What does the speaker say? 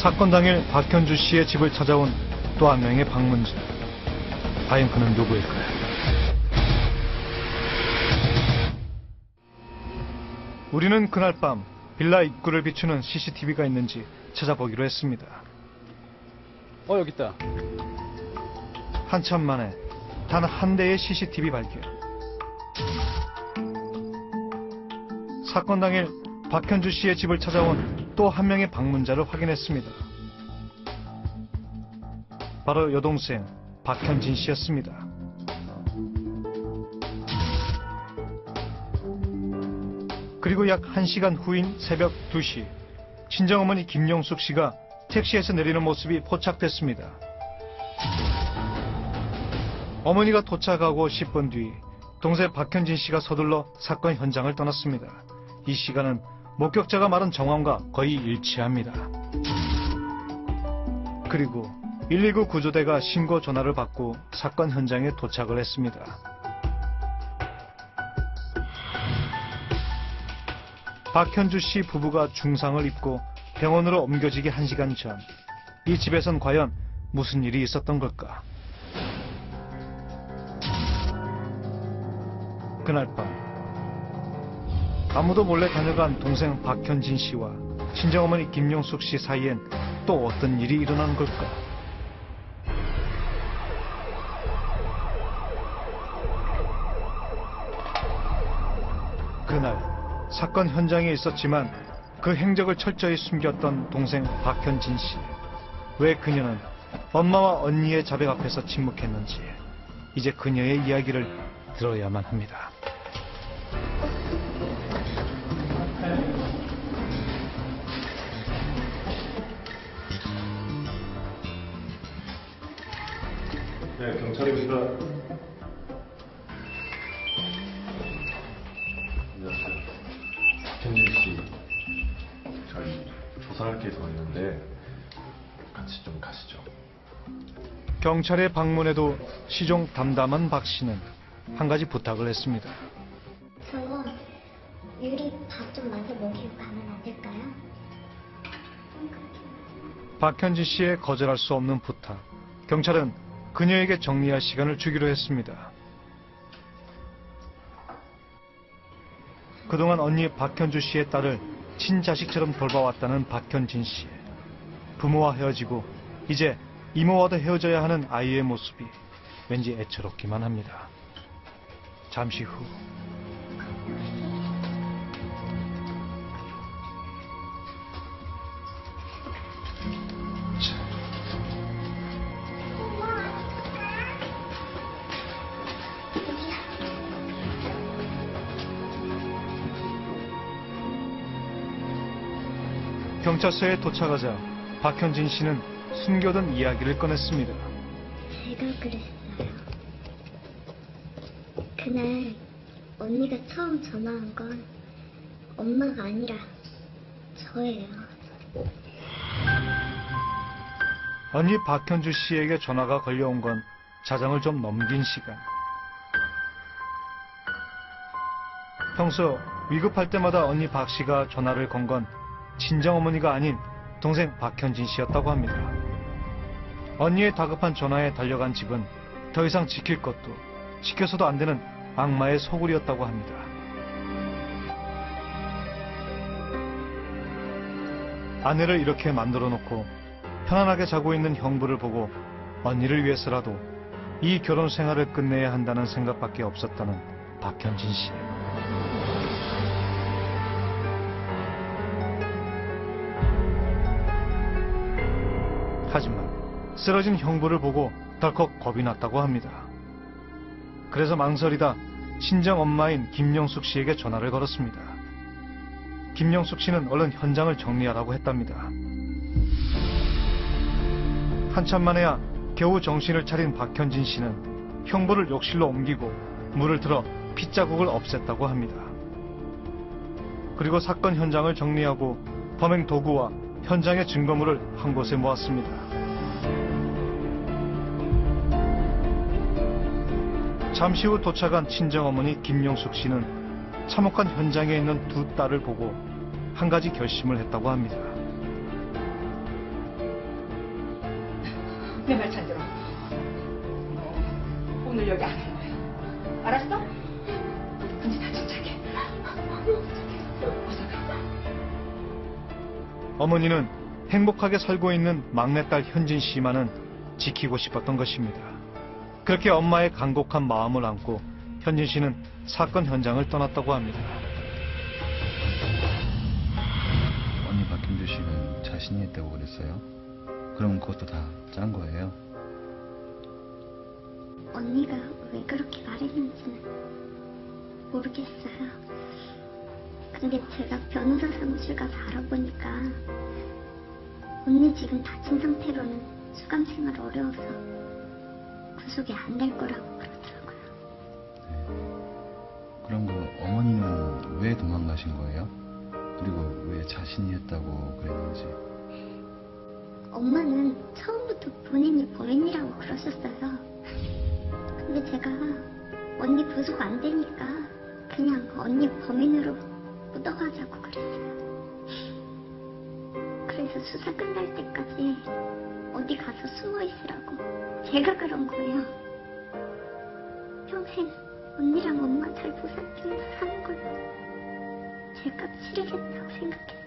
사건 당일 박현주 씨의 집을 찾아온 또 한 명의 방문자. 과연 그는 누구일까요? 우리는 그날 밤 빌라 입구를 비추는 CCTV가 있는지 찾아보기로 했습니다. 여기 있다. 한참 만에 단 한 대의 CCTV 발견. 사건 당일 박현주 씨의 집을 찾아온 또 한 명의 방문자를 확인했습니다. 바로 여동생 박현진 씨였습니다. 그리고 약 1시간 후인 새벽 2시, 친정어머니 김용숙 씨가 택시에서 내리는 모습이 포착됐습니다. 어머니가 도착하고 10분 뒤 동생 박현진 씨가 서둘러 사건 현장을 떠났습니다. 이 시간은 목격자가 말한 정황과 거의 일치합니다. 그리고 119 구조대가 신고 전화를 받고 사건 현장에 도착을 했습니다. 박현주 씨 부부가 중상을 입고 병원으로 옮겨지기 1시간 전, 이 집에선 과연 무슨 일이 있었던 걸까? 그날 밤 아무도 몰래 다녀간 동생 박현진 씨와 친정어머니 김용숙 씨 사이엔 또 어떤 일이 일어난 걸까? 그날 사건 현장에 있었지만 그 행적을 철저히 숨겼던 동생 박현진 씨. 왜 그녀는 엄마와 언니의 자백 앞에서 침묵했는지 이제 그녀의 이야기를 들어야만 합니다. 네, 경찰입니다. 안녕하세요. 박현진 씨, 저희 조사할 게 더 있는데 같이 좀 가시죠. 경찰의 방문에도 시종 담담한 박 씨는 한 가지 부탁을 했습니다. 저 유리 밥 좀 마저 먹이고 가면 안 될까요? 박현진 씨의 거절할 수 없는 부탁. 경찰은 그녀에게 정리할 시간을 주기로 했습니다. 그동안 언니 박현주 씨의 딸을 친자식처럼 돌봐왔다는 박현진 씨. 부모와 헤어지고 이제 이모와도 헤어져야 하는 아이의 모습이 왠지 애처롭기만 합니다. 잠시 후 경찰서에 도착하자 박현진 씨는 숨겨둔 이야기를 꺼냈습니다. 제가 그랬어요. 그날 언니가 처음 전화한 건 엄마가 아니라 저예요. 언니 박현주 씨에게 전화가 걸려온 건 자정을 좀 넘긴 시간. 평소 위급할 때마다 언니 박 씨가 전화를 건 건 친정어머니가 아닌 동생 박현진 씨였다고 합니다. 언니의 다급한 전화에 달려간 집은 더 이상 지킬 것도 지켜서도 안 되는 악마의 소굴이었다고 합니다. 아내를 이렇게 만들어 놓고 편안하게 자고 있는 형부를 보고 언니를 위해서라도 이 결혼 생활을 끝내야 한다는 생각밖에 없었다는 박현진 씨. 하지만 쓰러진 형부를 보고 덜컥 겁이 났다고 합니다. 그래서 망설이다 친정 엄마인 김용숙 씨에게 전화를 걸었습니다. 김용숙 씨는 얼른 현장을 정리하라고 했답니다. 한참 만에야 겨우 정신을 차린 박현진 씨는 형부를 욕실로 옮기고 물을 틀어 핏자국을 없앴다고 합니다. 그리고 사건 현장을 정리하고 범행 도구와 현장의 증거물을 한 곳에 모았습니다. 잠시 후 도착한 친정어머니 김용숙 씨는 참혹한 현장에 있는 두 딸을 보고 한 가지 결심을 했다고 합니다. 내 말 잘 들어. 오늘 여기 안 올 거야. 알았어? 이제 다 침착해. 어서 가. 어머니는 행복하게 살고 있는 막내딸 현진 씨만은 지키고 싶었던 것입니다. 그렇게 엄마의 간곡한 마음을 안고 현진 씨는 사건 현장을 떠났다고 합니다. 언니 박현주 씨는 자신이 있다고 그랬어요? 그럼 그것도 다 짠 거예요? 언니가 왜 그렇게 말했는지는 모르겠어요. 근데 제가 변호사 사무실 가서 알아보니까 언니 지금 다친 상태로는 수감 생활 어려워서 구속이 안 될 거라고 그러더라고요. 그럼 그 어머니는 왜 도망가신 거예요? 그리고 왜 자신이 했다고 그랬는지. 엄마는 처음부터 본인이 범인이라고 그러셨어요. 근데 제가 언니 구속 안 되니까 그냥 언니 범인으로 묻어가자고 그랬어요. 그래서 수사 끝날 때까지 어디 가서 숨어 있으라고 제가 그런 거예요. 평생 언니랑 엄마 잘 보살피면서 사는 걸 제가 치르겠다고 생각했어요.